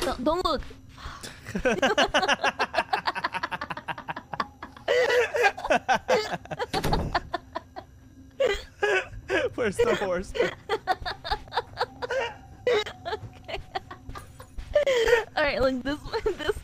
Don't look. Where's the horse? Okay. All right, look this